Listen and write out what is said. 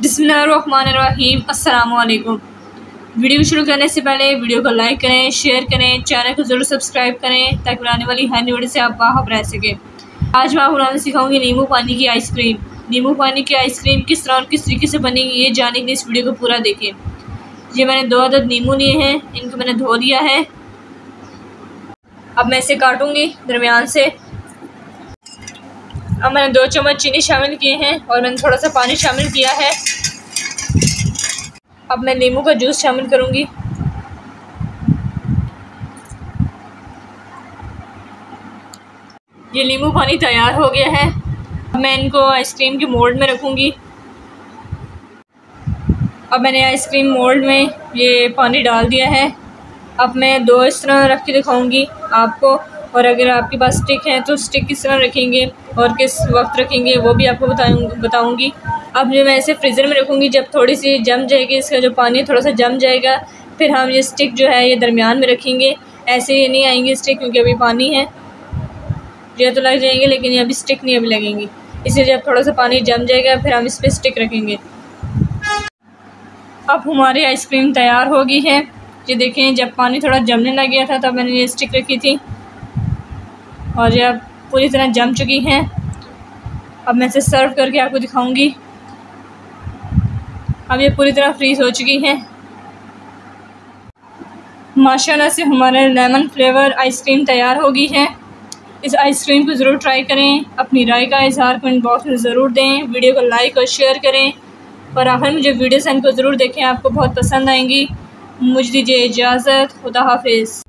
बिस्मिल्लाहिर्रहमानिर्रहीम। अस्सलामुअलैकुम। वीडियो शुरू करने से पहले वीडियो को लाइक करें, शेयर करें, चैनल को ज़रूर सब्सक्राइब करें ताकि बनाने वाली हर वीडियो से आप बाखबर रह सकें। आज मैं आपको बनाना सिखाऊंगी नींबू पानी की आइसक्रीम। नींबू पानी की आइसक्रीम किस तरह और किस तरीके से बनेगी ये जानने के लिए इस वीडियो को पूरा देखें। ये मैंने 2 अदद नींबू लिए हैं, इनको मैंने धो लिया है। अब मैं इसे काटूँगी दरमियान से। अब मैंने 2 चम्मच चीनी शामिल किए हैं और मैंने थोड़ा सा पानी शामिल किया है। अब मैं नींबू का जूस शामिल करूँगी। ये नींबू पानी तैयार हो गया है। अब मैं इनको आइसक्रीम के मोल्ड में रखूँगी। अब मैंने आइसक्रीम मोल्ड में ये पानी डाल दिया है। अब मैं 2 इस तरह रख के दिखाऊँगी आपको, और अगर आपके पास स्टिक है तो स्टिक किस तरह रखेंगे और किस वक्त रखेंगे वो भी आपको बताऊँगी। अब जो मैं इसे फ्रीज़र में रखूँगी, जब थोड़ी सी जम जाएगी, इसका जो पानी थोड़ा सा जम जाएगा, फिर हम ये स्टिक जो है ये दरमियान में रखेंगे। ऐसे ये नहीं आएंगे स्टिक, क्योंकि अभी पानी है। ये तो लग जाएंगे लेकिन ये अभी स्टिक नहीं अभी लगेंगी। इसलिए जब थोड़ा सा पानी जम जाएगा फिर हम इस पर स्टिक रखेंगे। अब हमारी आइसक्रीम तैयार हो गई है। ये देखें, जब पानी थोड़ा जमने लग गया था तब मैंने ये स्टिक रखी थी और ये अब पूरी तरह जम चुकी हैं। अब मैं इसे सर्व करके आपको दिखाऊंगी। अब ये पूरी तरह फ्रीज़ हो चुकी हैं। माशाल्लाह से हमारा लेमन फ्लेवर आइसक्रीम तैयार हो गई है। इस आइसक्रीम को ज़रूर ट्राई करें। अपनी राय का इज़हार कमेंट बॉक्स में ज़रूर दें। वीडियो को लाइक और शेयर करें और आखिर में जो वीडियोस हैं इनको ज़रूर देखें, आपको बहुत पसंद आएंगी। मुझे दीजिए इजाज़त। खुदा हाफिज़।